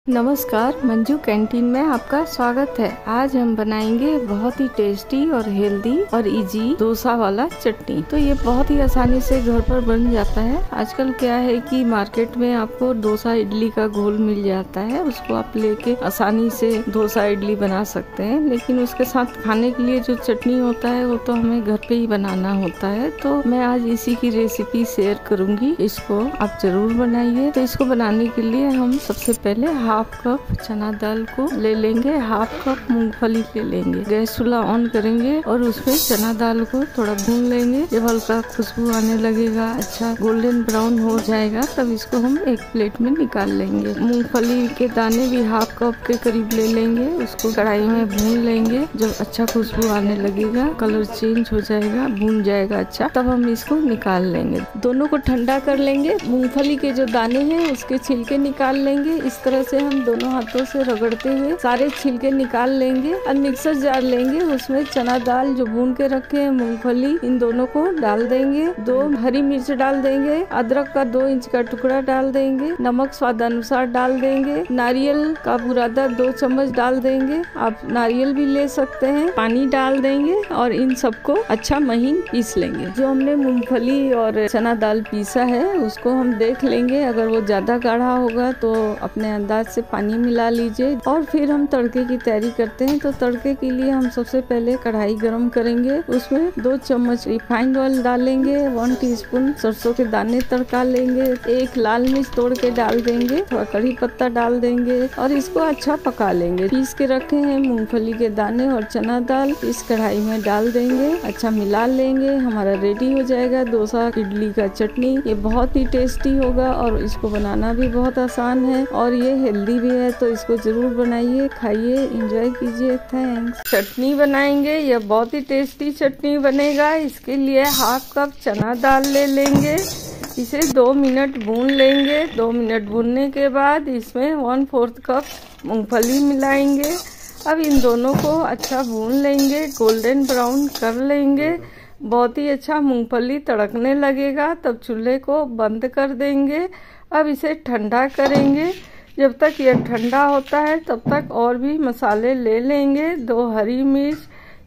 नमस्कार, मंजू कैंटीन में आपका स्वागत है। आज हम बनाएंगे बहुत ही टेस्टी और हेल्दी और इजी डोसा वाला चटनी। तो ये बहुत ही आसानी से घर पर बन जाता है। आजकल क्या है कि मार्केट में आपको डोसा इडली का घोल मिल जाता है, उसको आप लेके आसानी से डोसा इडली बना सकते हैं। लेकिन उसके साथ खाने के लिए जो चटनी होता है वो तो हमें घर पे ही बनाना होता है। तो मैं आज इसी की रेसिपी शेयर करूंगी, इसको आप जरूर बनाइए। तो इसको बनाने के लिए हम सबसे पहले हाफ कप चना दाल को ले लेंगे, हाफ कप मूंगफली ले लेंगे। गैस चूल्हा ऑन करेंगे और उसमें चना दाल को थोड़ा भून लेंगे। जब हल्का खुशबू आने लगेगा, अच्छा गोल्डन ब्राउन हो जाएगा, तब इसको हम एक प्लेट में निकाल लेंगे। मूंगफली के दाने भी हाफ कप के करीब ले लेंगे, उसको कढ़ाई में भून लेंगे। जब अच्छा खुशबू आने लगेगा, कलर चेंज हो जाएगा, भून जाएगा अच्छा, तब हम इसको निकाल लेंगे। दोनों को ठंडा कर लेंगे। मूंगफली के जो दाने हैं उसके छिलके निकाल लेंगे। इस तरह से हम दोनों हाथों से रगड़ते हुए सारे छिलके निकाल लेंगे और मिक्सर जार लेंगे। उसमें चना दाल जो भून के रखे हैं, मूंगफली, इन दोनों को डाल देंगे। 2 हरी मिर्च डाल देंगे, अदरक का 2 इंच का टुकड़ा डाल देंगे, नमक स्वादानुसार डाल देंगे, नारियल का बुरादा 2 चम्मच डाल देंगे। आप नारियल भी ले सकते हैं। पानी डाल देंगे और इन सबको अच्छा महीन पीस लेंगे। जो हमने मूंगफली और चना दाल पीसा है उसको हम देख लेंगे। अगर वो ज्यादा गाढ़ा होगा तो अपने अंदाज से पानी मिला लीजिए। और फिर हम तड़के की तैयारी करते हैं। तो तड़के के लिए हम सबसे पहले कढ़ाई गरम करेंगे, उसमें 2 चम्मच रिफाइंड ऑयल डालेंगे, 1 टीस्पून सरसों के दाने तड़का लेंगे, 1 लाल मिर्च तोड़ के डाल देंगे, थोड़ा कड़ी पत्ता डाल देंगे और इसको अच्छा पका लेंगे। पीस के रखे हैं मूंगफली के दाने और चना दाल इस कढ़ाई में डाल देंगे, अच्छा मिला लेंगे। हमारा रेडी हो जाएगा डोसा इडली का चटनी। ये बहुत ही टेस्टी होगा और इसको बनाना भी बहुत आसान है और ये हेल्दी भी है। तो इसको जरूर बनाइए, खाइए, एंजॉय कीजिए। थैंक्स। चटनी बनाएंगे, यह बहुत ही टेस्टी चटनी बनेगा। इसके लिए हाफ कप चना दाल ले लेंगे, इसे 2 मिनट भून लेंगे। 2 मिनट भूनने के बाद इसमें 1/4 कप मूंगफली मिलाएंगे। अब इन दोनों को अच्छा भून लेंगे, गोल्डन ब्राउन कर लेंगे। बहुत ही अच्छा मूंगफली तड़कने लगेगा तब चूल्हे को बंद कर देंगे। अब इसे ठंडा करेंगे। जब तक यह ठंडा होता है तब तक और भी मसाले ले लेंगे। 2 हरी मिर्च,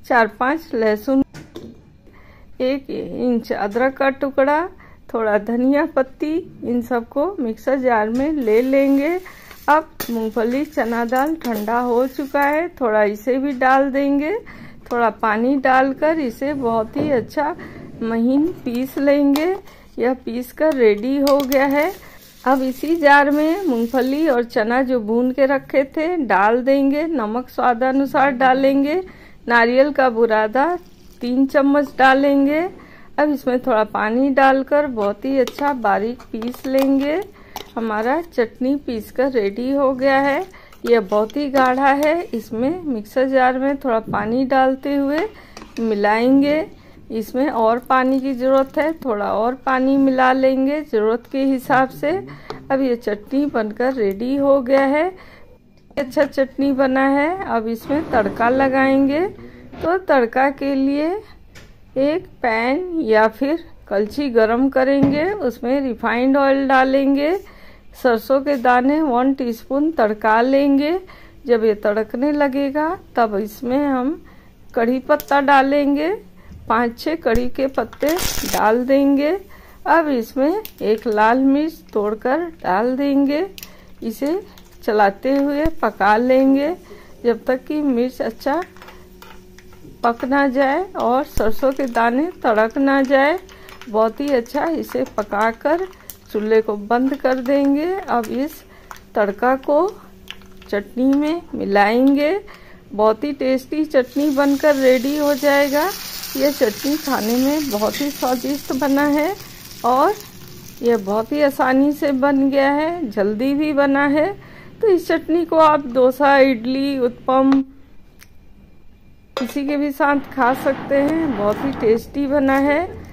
4-5 लहसुन, 1 इंच अदरक का टुकड़ा, थोड़ा धनिया पत्ती, इन सबको मिक्सर जार में ले लेंगे। अब मूंगफली चना दाल ठंडा हो चुका है, थोड़ा इसे भी डाल देंगे। थोड़ा पानी डालकर इसे बहुत ही अच्छा महीन पीस लेंगे। यह पीस कर रेडी हो गया है। अब इसी जार में मूंगफली और चना जो भून के रखे थे डाल देंगे, नमक स्वादानुसार डालेंगे, नारियल का बुरादा 3 चम्मच डालेंगे। अब इसमें थोड़ा पानी डालकर बहुत ही अच्छा बारीक पीस लेंगे। हमारा चटनी पीसकर रेडी हो गया है। यह बहुत ही गाढ़ा है। इसमें मिक्सर जार में थोड़ा पानी डालते हुए मिलाएंगे। इसमें और पानी की जरूरत है, थोड़ा और पानी मिला लेंगे जरूरत के हिसाब से। अब ये चटनी बनकर रेडी हो गया है। अच्छा चटनी बना है। अब इसमें तड़का लगाएंगे। तो तड़का के लिए एक पैन या फिर कलछी गरम करेंगे, उसमें रिफाइंड ऑयल डालेंगे, सरसों के दाने 1 टीस्पून तड़का लेंगे। जब ये तड़कने लगेगा तब इसमें हम कड़ी पत्ता डालेंगे, 5-6 कड़ी के पत्ते डाल देंगे। अब इसमें 1 लाल मिर्च तोड़कर डाल देंगे। इसे चलाते हुए पका लेंगे जब तक कि मिर्च अच्छा पक ना जाए और सरसों के दाने तड़क ना जाए। बहुत ही अच्छा इसे पकाकर चूल्हे को बंद कर देंगे। अब इस तड़का को चटनी में मिलाएंगे। बहुत ही टेस्टी चटनी बनकर रेडी हो जाएगा। यह चटनी खाने में बहुत ही स्वादिष्ट बना है और यह बहुत ही आसानी से बन गया है, जल्दी भी बना है। तो इस चटनी को आप डोसा, इडली, उत्पम किसी के भी साथ खा सकते हैं। बहुत ही टेस्टी बना है।